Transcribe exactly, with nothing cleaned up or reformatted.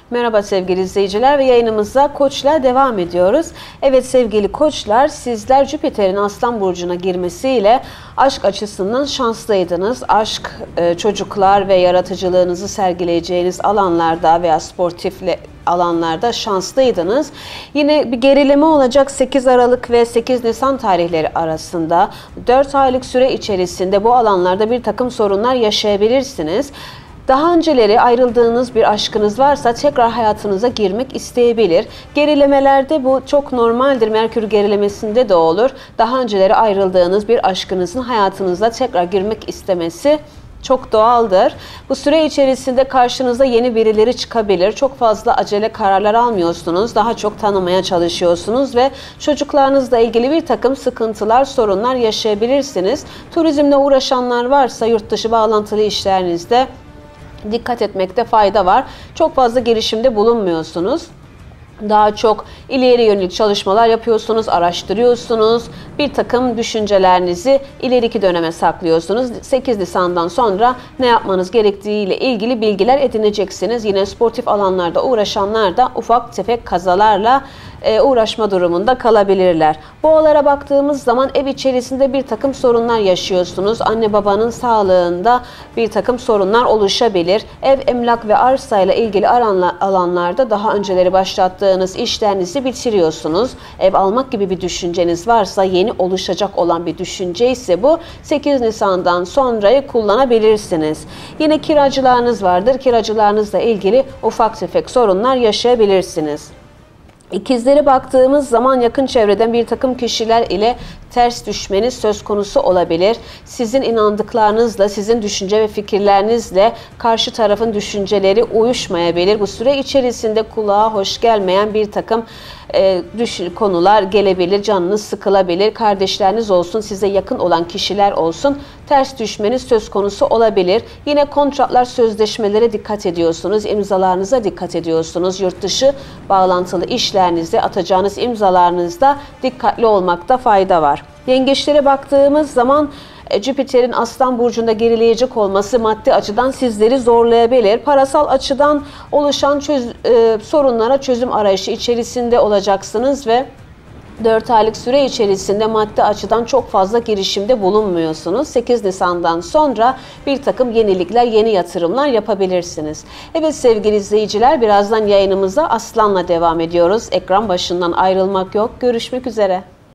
Merhaba sevgili izleyiciler ve yayınımıza Koç'la devam ediyoruz. Evet sevgili Koçlar, sizler Jüpiter'in Aslan Burcu'na girmesiyle aşk açısından şanslıydınız. Aşk, çocuklar ve yaratıcılığınızı sergileyeceğiniz alanlarda veya sportif alanlarda şanslıydınız. Yine bir gerileme olacak sekiz Aralık ve sekiz Nisan tarihleri arasında. dört aylık süre içerisinde bu alanlarda bir takım sorunlar yaşayabilirsiniz. Daha önceleri ayrıldığınız bir aşkınız varsa tekrar hayatınıza girmek isteyebilir. Gerilemelerde bu çok normaldir. Merkür gerilemesinde de olur. Daha önceleri ayrıldığınız bir aşkınızın hayatınıza tekrar girmek istemesi çok doğaldır. Bu süre içerisinde karşınıza yeni birileri çıkabilir. Çok fazla acele kararlar almıyorsunuz. Daha çok tanımaya çalışıyorsunuz ve çocuklarınızla ilgili bir takım sıkıntılar, sorunlar yaşayabilirsiniz. Turizmle uğraşanlar varsa yurt dışı bağlantılı işlerinizde dikkat etmekte fayda var. Çok fazla girişimde bulunmuyorsunuz. Daha çok ileri yönelik çalışmalar yapıyorsunuz, araştırıyorsunuz. Bir takım düşüncelerinizi ileriki döneme saklıyorsunuz. sekiz Nisan'dan sonra ne yapmanız gerektiği ile ilgili bilgiler edineceksiniz. Yine sportif alanlarda uğraşanlar da ufak tefek kazalarla e, uğraşma durumunda kalabilirler. Boğalara baktığımız zaman ev içerisinde bir takım sorunlar yaşıyorsunuz. Anne babanın sağlığında bir takım sorunlar oluşabilir. Ev, emlak ve arsayla ilgili alanlarda daha önceleri başlattığınız işlerinizi bitiriyorsunuz. Ev almak gibi bir düşünceniz varsa, yeni oluşacak olan bir düşünce ise bu sekiz Nisan'dan sonrayı kullanabilirsiniz. Yine kiracılarınız vardır. Kiracılarınızla ilgili ufak tefek sorunlar yaşayabilirsiniz. İkizlere baktığımız zaman yakın çevreden bir takım kişiler ile ters düşmeniz söz konusu olabilir. Sizin inandıklarınızla, sizin düşünce ve fikirlerinizle karşı tarafın düşünceleri uyuşmayabilir. Bu süre içerisinde kulağa hoş gelmeyen bir takım e, düşün, konular gelebilir, canınız sıkılabilir. Kardeşleriniz olsun, size yakın olan kişiler olsun, ters düşmeniz söz konusu olabilir. Yine kontratlar, sözleşmelere dikkat ediyorsunuz, imzalarınıza dikkat ediyorsunuz. Yurt dışı bağlantılı işlerinizde atacağınız imzalarınızda dikkatli olmakta fayda var. Yengeçlere baktığımız zaman Jüpiter'in Aslan Burcu'nda gerileyecek olması maddi açıdan sizleri zorlayabilir. Parasal açıdan oluşan çöz, e, sorunlara çözüm arayışı içerisinde olacaksınız ve dört aylık süre içerisinde maddi açıdan çok fazla girişimde bulunmuyorsunuz. sekiz Nisan'dan sonra bir takım yenilikler, yeni yatırımlar yapabilirsiniz. Evet sevgili izleyiciler, birazdan yayınımıza Aslan'la devam ediyoruz. Ekran başından ayrılmak yok. Görüşmek üzere.